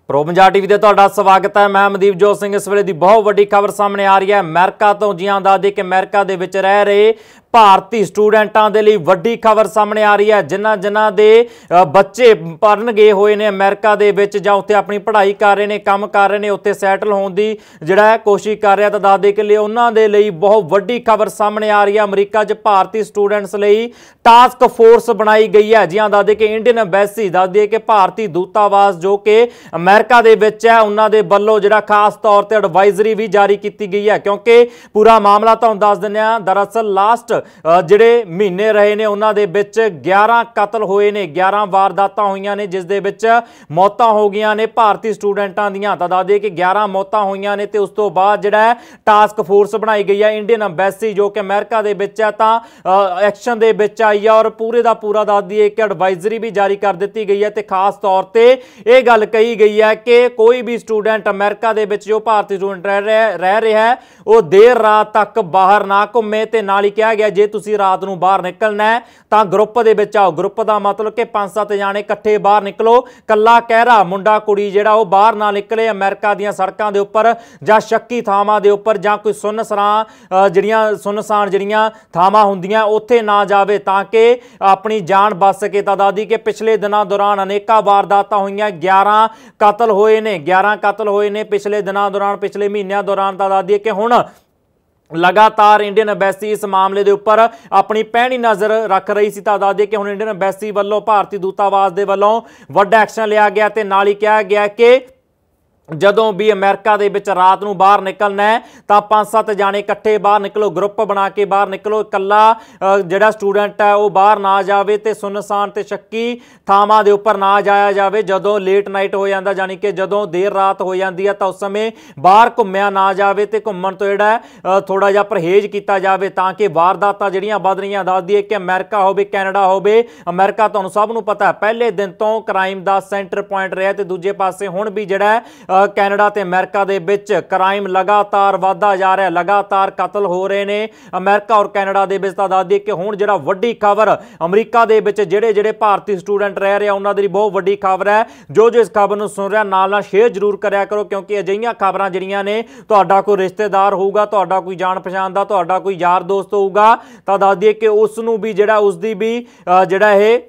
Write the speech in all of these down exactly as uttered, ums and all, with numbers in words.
Pro Punjab TV ਤੇ ਤੁਹਾਡਾ ਸਵਾਗਤ ਹੈ। मैं ਮਨਦੀਪ ਜੋਤ ਸਿੰਘ। इस ਵੇਲੇ ਦੀ बहुत ਵੱਡੀ खबर सामने आ रही है अमेरिका तो। जी हाँ, दस दी कि अमेरिका ਦੇ ਵਿੱਚ ਰਹਿ ਰਹੇ ਭਾਰਤੀ ਸਟੂਡੈਂਟਾਂ ਦੇ ਲਈ ਵੱਡੀ ਖਬਰ ਸਾਹਮਣੇ ਆ ਰਹੀ ਹੈ। ਜਿਨ੍ਹਾਂ ਜਿਨ੍ਹਾਂ ਦੇ ਬੱਚੇ ਪੜਨ ਗਏ ਹੋਏ ਨੇ ਅਮਰੀਕਾ ਦੇ ਵਿੱਚ ਜਾਂ ਉੱਥੇ ਆਪਣੀ ਪੜ੍ਹਾਈ ਕਰ ਰਹੇ ਨੇ, ਕੰਮ ਕਰ ਰਹੇ ਨੇ, ਉੱਥੇ ਸੈਟਲ ਹੋਣ ਦੀ ਜਿਹੜਾ ਕੋਸ਼ਿਸ਼ ਕਰ ਰਿਹਾ, ਤਾਂ ਦੱਸ ਦੇ ਕਿ ਲਈ ਉਹਨਾਂ ਦੇ ਲਈ ਬਹੁਤ ਵੱਡੀ ਖਬਰ ਸਾਹਮਣੇ ਆ ਰਹੀ ਹੈ। ਅਮਰੀਕਾ 'ਚ ਭਾਰਤੀ ਸਟੂਡੈਂਟਸ ਲਈ ਟਾਸਕ ਫੋਰਸ ਬਣਾਈ ਗਈ ਹੈ। ਜੀ ਹਾਂ, ਦੱਸ ਦੇ ਕਿ ਇੰਡੀਅਨ ਐਮਬੈਸੀ, ਦੱਸ ਦੇ ਕਿ ਭਾਰਤੀ ਦੂਤਾਵਾਸ ਜੋ ਕਿ ਅਮਰੀਕਾ ਦੇ ਵਿੱਚ ਹੈ, ਉਹਨਾਂ ਦੇ ਵੱਲੋਂ ਜਿਹੜਾ ਖਾਸ ਤੌਰ ਤੇ ਐਡਵਾਈਜ਼ਰੀ ਵੀ ਜਾਰੀ ਕੀਤੀ ਗਈ ਹੈ। ਕਿਉਂਕਿ ਪੂਰਾ ਮਾਮਲਾ ਤੁਹਾਨੂੰ ਦੱਸ ਦਿੰਦੇ ਹਾਂ। ਦਰਅਸਲ ਲਾਸਟ ਜਿਹੜੇ ਮਹੀਨੇ ਰਹੇ ਨੇ ਉਹਨਾਂ ਦੇ ਵਿੱਚ ਗਿਆਰਾਂ ਕਤਲ ਹੋਏ ਨੇ, ਗਿਆਰਾਂ ਵਾਰਦਾਤਾਂ ਹੋਈਆਂ ਨੇ, ਜਿਸ ਦੇ ਵਿੱਚ ਮੌਤਾਂ ਹੋ ਗਈਆਂ ਨੇ ਭਾਰਤੀ ਸਟੂਡੈਂਟਾਂ ਦੀਆਂ। ਤਾਂ ਦੱਸ ਦਈਏ ਕਿ ਗਿਆਰਾਂ ਮੌਤਾਂ ਹੋਈਆਂ ਨੇ ਤੇ ਉਸ ਤੋਂ ਬਾਅਦ ਜਿਹੜਾ ਟਾਸਕ ਫੋਰਸ ਬਣਾਈ ਗਈ ਹੈ ਇੰਡੀਅਨ ਐਮਬੈਸੀ ਜੋ ਕਿ ਅਮਰੀਕਾ ਦੇ ਵਿੱਚ ਹੈ, ਤਾਂ ਐਕਸ਼ਨ ਦੇ ਵਿੱਚ ਆਈ ਹੈ ਔਰ ਪੂਰੇ ਦਾ ਪੂਰਾ ਦੱਸ ਦਈਏ ਕਿ ਐਡਵਾਈਜ਼ਰੀ ਵੀ ਜਾਰੀ ਕਰ ਦਿੱਤੀ ਗਈ ਹੈ। ਤੇ ਖਾਸ ਤੌਰ ਤੇ ਇਹ ਗੱਲ ਕਹੀ ਗਈ ਹੈ ਕਿ ਕੋਈ ਵੀ ਸਟੂਡੈਂਟ ਅਮਰੀਕਾ ਦੇ ਵਿੱਚ ਜੋ ਭਾਰਤੀ ਸਟੂਡੈਂਟ ਰਹਿ ਰਿਹਾ ਰਹਿ ਰਿਹਾ ਹੈ ਉਹ ਦੇਰ ਰਾਤ ਤੱਕ ਬਾਹਰ ਨਾ ਘੁੰਮੇ। ਤੇ ਨਾਲ ਹੀ ਕਿਹਾ ਗਿਆ ਜੇ ਤੁਸੀਂ ਰਾਤ ਨੂੰ ਬਾਹਰ ਨਿਕਲਣਾ ਹੈ ਤਾਂ ਗਰੁੱਪ ਦੇ ਵਿੱਚ ਆਓ। ਗਰੁੱਪ ਦਾ ਮਤਲਬ ਕਿ ਪੰਜ ਸੱਤ ਜਾਣੇ ਇਕੱਠੇ ਬਾਹਰ ਨਿਕਲੋ, ਕੱਲਾ ਕਹਿਰਾ ਮੁੰਡਾ ਕੁੜੀ ਜਿਹੜਾ ਉਹ ਬਾਹਰ ਨਾ ਨਿਕਲੇ ਅਮਰੀਕਾ ਦੀਆਂ ਸੜਕਾਂ ਦੇ ਉੱਪਰ ਜਾਂ ਸ਼ੱਕੀ ਥਾਵਾਂ ਦੇ ਉੱਪਰ ਜਾਂ ਕੋਈ ਸੁੰਨਸਾਨ ਜਿਹੜੀਆਂ ਸੁੰਨਸਾਨ ਜਿਹੜੀਆਂ ਥਾਵਾਂ ਹੁੰਦੀਆਂ ਉੱਥੇ ਨਾ ਜਾਵੇ ਤਾਂ ਕਿ ਆਪਣੀ ਜਾਨ ਬਚ ਸਕੇ। ਤਾਂ ਦੱਸਦੀ ਕਿ ਪਿਛਲੇ ਦਿਨਾਂ ਦੌਰਾਨ ਅਨੇਕਾਂ ਵਾਰਦਾਤਾਂ ਹੋਈਆਂ, ਗਿਆਰਾਂ ਕਤਲ ਹੋਏ ਨੇ, ਗਿਆਰਾਂ ਕਤਲ ਹੋਏ ਨੇ ਪਿਛਲੇ ਦਿਨਾਂ ਦੌਰਾਨ, ਪਿਛਲੇ ਮਹੀਨਿਆਂ ਦੌਰਾਨ। ਤਾਂ ਦੱਸਦੀ ਕਿ ਹੁਣ लगातार इंडियन एम्बैसी इस मामले के उपर अपनी पैनी नज़र रख रही सी। दस दिए कि हुण इंडियन एम्बैसी वालों भारतीय दूतावास के वालों वड्डा एक्शन लिया गया ते नाल ही कहा गया कि ਜਦੋਂ ਵੀ ਅਮਰੀਕਾ ਦੇ ਵਿੱਚ ਰਾਤ ਨੂੰ ਬਾਹਰ ਨਿਕਲਣਾ ਹੈ ਤਾਂ ਪੰਜ ਸੱਤ ਜਾਣੇ ਇਕੱਠੇ ਬਾਹਰ ਨਿਕਲੋ, ਗਰੁੱਪ ਬਣਾ ਕੇ ਬਾਹਰ ਨਿਕਲੋ, ਇਕੱਲਾ ਜਿਹੜਾ ਸਟੂਡੈਂਟ ਹੈ ਉਹ ਬਾਹਰ ਨਾ ਜਾਵੇ ਤੇ ਸੁੰਨਸਾਨ ਤੇ ਸ਼ੱਕੀ ਥਾਵਾਂ ਦੇ ਉੱਪਰ ਨਾ ਜਾਇਆ ਜਾਵੇ। ਜਦੋਂ ਲੇਟ ਨਾਈਟ ਹੋ ਜਾਂਦਾ, ਜਾਨੀ ਕਿ ਜਦੋਂ ਦੇਰ ਰਾਤ ਹੋ ਜਾਂਦੀ ਹੈ, ਤਾਂ ਉਸ ਸਮੇਂ ਬਾਹਰ ਘੁੰਮਿਆ ਨਾ ਜਾਵੇ ਤੇ ਘੁੰਮਣ ਤੋਂ ਜਿਹੜਾ ਥੋੜਾ ਜਿਹਾ ਪਰਹੇਜ਼ ਕੀਤਾ ਜਾਵੇ ਤਾਂ ਕਿ ਵਾਰਦਾਤਾਂ ਜਿਹੜੀਆਂ ਵੱਧ ਰਹੀਆਂ। ਦੱਸ ਦਈਏ ਕਿ ਅਮਰੀਕਾ ਹੋਵੇ, ਕੈਨੇਡਾ ਹੋਵੇ, ਅਮਰੀਕਾ ਤੁਹਾਨੂੰ ਸਭ ਨੂੰ ਪਤਾ ਪਹਿਲੇ ਦਿਨ ਤੋਂ ਕ੍ਰਾਈਮ ਦਾ ਸੈਂਟਰ ਪੁਆਇੰਟ ਰਿਹਾ ਤੇ ਦੂਜੇ ਪਾਸੇ ਹੁਣ ਵੀ ਜਿਹੜਾ ਕੈਨੇਡਾ ਤੇ ਅਮਰੀਕਾ ਦੇ ਵਿੱਚ ਕ੍ਰਾਈਮ ਲਗਾਤਾਰ ਵਧਦਾ ਜਾ ਰਿਹਾ, ਲਗਾਤਾਰ ਕਤਲ ਹੋ ਰਹੇ ਨੇ ਅਮਰੀਕਾ ਔਰ ਕੈਨੇਡਾ ਦੇ ਵਿੱਚ। ਤਾਂ ਦੱਸ ਦਈਏ ਕਿ ਹੁਣ ਜਿਹੜਾ ਵੱਡੀ ਖਬਰ ਅਮਰੀਕਾ ਦੇ ਵਿੱਚ ਜਿਹੜੇ ਜਿਹੜੇ ਭਾਰਤੀ ਸਟੂਡੈਂਟ ਰਹਿ ਰਹੇ ਉਹਨਾਂ ਦੀ ਬਹੁਤ ਵੱਡੀ ਖਬਰ ਹੈ। ਜੋ ਜੋ ਇਸ ਖਬਰ ਨੂੰ ਸੁਣ ਰਿਹਾ ਨਾਲ ਨਾਲ ਸ਼ੇਅਰ ਜ਼ਰੂਰ ਕਰਿਆ ਕਰੋ, ਕਿਉਂਕਿ ਅਜਿਹੀਆਂ ਖਬਰਾਂ ਜਿਹੜੀਆਂ ਨੇ ਤੁਹਾਡਾ ਕੋਈ ਰਿਸ਼ਤੇਦਾਰ ਹੋਊਗਾ, ਤੁਹਾਡਾ ਕੋਈ ਜਾਣ ਪਛਾਣ ਦਾ, ਤੁਹਾਡਾ ਕੋਈ ਯਾਰ ਦੋਸਤ ਹੋਊਗਾ, ਤਾਂ ਦੱਸ ਦਈਏ ਕਿ ਉਸ ਨੂੰ ਵੀ ਜਿਹੜਾ ਉਸਦੀ ਵੀ ਜਿਹੜਾ ਇਹ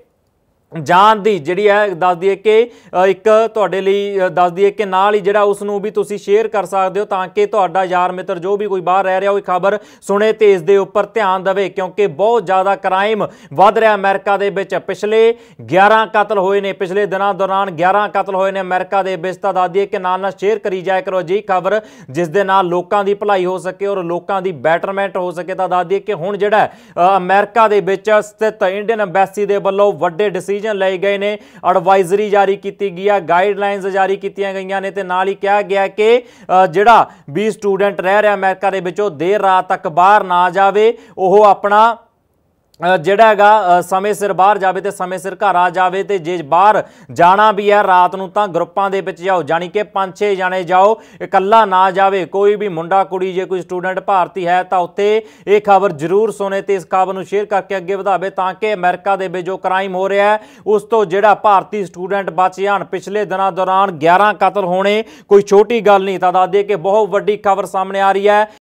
ਜਾਨ ਦੀ ਜਿਹੜੀ ਹੈ ਦੱਸ ਦਈਏ ਕਿ ਇੱਕ ਤੁਹਾਡੇ ਲਈ ਦੱਸ ਦਈਏ ਕਿ ਨਾਲ ਹੀ ਜਿਹੜਾ ਉਸ ਨੂੰ ਵੀ ਤੁਸੀਂ ਸ਼ੇਅਰ ਕਰ ਸਕਦੇ ਹੋ ਤਾਂ ਕਿ ਤੁਹਾਡਾ ਯਾਰ ਮਿੱਤਰ ਜੋ ਵੀ ਕੋਈ ਬਾਹਰ ਰਹਿ ਰਿਹਾ ਉਹ ਖਬਰ ਸੁਣੇ ਤੇ ਇਸ ਦੇ ਉੱਪਰ ਧਿਆਨ ਦੇਵੇ। ਕਿਉਂਕਿ ਬਹੁਤ ਜ਼ਿਆਦਾ ਕ੍ਰਾਈਮ ਵੱਧ ਰਿਹਾ ਅਮਰੀਕਾ ਦੇ ਵਿੱਚ। ਪਿਛਲੇ ਗਿਆਰਾਂ ਕਤਲ ਹੋਏ ਨੇ, ਪਿਛਲੇ ਦਿਨਾਂ ਦੌਰਾਨ ਗਿਆਰਾਂ ਕਤਲ ਹੋਏ ਨੇ ਅਮਰੀਕਾ ਦੇ ਵਿੱਚ। ਤਾਂ ਦੱਸ ਦਈਏ ਕਿ ਨਾਲ ਨਾਲ ਸ਼ੇਅਰ ਕਰੀ ਜਾਇਆ ਕਰੋ ਅਜਿਹੀ ਖਬਰ ਜਿਸ ਦੇ ਨਾਲ ਲੋਕਾਂ ਦੀ ਭਲਾਈ ਹੋ ਸਕੇ ਔਰ ਲੋਕਾਂ ਦੀ ਬੈਟਰਮੈਂਟ ਹੋ ਸਕੇ। ਤਾਂ ਦੱਸ ਦਈਏ ਕਿ ਹੁਣ ਜਿਹੜਾ ਅਮਰੀਕਾ ਦੇ ਵਿੱਚ ਸਥਿਤ ਇੰਡੀਅਨ ਐਮਬੈਸੀ ਦੇ ਵੱਲੋਂ ਵੱਡੇ ਡਿਸੀਜਨ ਲਏ ਗਏ ਨੇ, ਐਡਵਾਈਜ਼ਰੀ ਜਾਰੀ ਕੀਤੀ ਗਈ ਹੈ, ਗਾਈਡਲਾਈਨਸ ਜਾਰੀ ਕੀਤੀਆਂ ਗਈਆਂ ਨੇ ਤੇ ਨਾਲ ਹੀ ਕਿਹਾ ਗਿਆ ਕਿ ਜਿਹੜਾ ਵੀ ਸਟੂਡੈਂਟ ਰਹਿ ਰਿਹਾ ਅਮਰੀਕਾ ਦੇ ਵਿੱਚ ਉਹ ਦੇਰ ਰਾਤ ਤੱਕ ਬਾਹਰ ਨਾ ਜਾਵੇ, ਉਹ ਆਪਣਾ ਜਿਹੜਾ ਹੈਗਾ ਸਮੇਂ ਸਿਰ ਬਾਹਰ ਜਾਵੇ ਤੇ ਸਮੇਂ ਸਿਰ ਘਰ ਆ ਜਾਵੇ। ਤੇ ਜੇ ਬਾਹਰ ਜਾਣਾ ਵੀ ਹੈ ਰਾਤ ਨੂੰ ਤਾਂ ਗਰੁੱਪਾਂ ਦੇ ਵਿੱਚ ਜਾਓ, ਜਾਣੀ ਕਿ ਪੰਜ ਛੇ ਜਾਣੇ ਜਾਓ, ਇਕੱਲਾ ਨਾ ਜਾਵੇ ਕੋਈ ਵੀ ਮੁੰਡਾ ਕੁੜੀ। ਜੇ ਕੋਈ ਸਟੂਡੈਂਟ ਭਾਰਤੀ ਹੈ ਤਾਂ ਉੱਥੇ ਇਹ ਖਬਰ ਜ਼ਰੂਰ ਸੁਣੇ ਤੇ ਇਸ ਖਬਰ ਨੂੰ ਸ਼ੇਅਰ ਕਰਕੇ ਅੱਗੇ ਵਧਾਵੇ ਤਾਂ ਕਿ ਅਮਰੀਕਾ ਦੇ ਵਿੱਚ ਜੋ ਕ੍ਰਾਈਮ ਹੋ ਰਿਹਾ ਹੈ ਉਸ ਤੋਂ ਜਿਹੜਾ ਭਾਰਤੀ ਸਟੂਡੈਂਟ ਬਚ ਜਾਣ। ਪਿਛਲੇ ਦਿਨਾਂ ਦੌਰਾਨ ਗਿਆਰਾਂ ਕਤਲ ਹੋਣੇ ਕੋਈ ਛੋਟੀ ਗੱਲ ਨਹੀਂ। ਤਾਂ ਦੱਸ ਦਈਏ ਕਿ ਬਹੁਤ ਵੱਡੀ ਖਬਰ ਸਾਹਮਣੇ ਆ ਰਹੀ ਹੈ।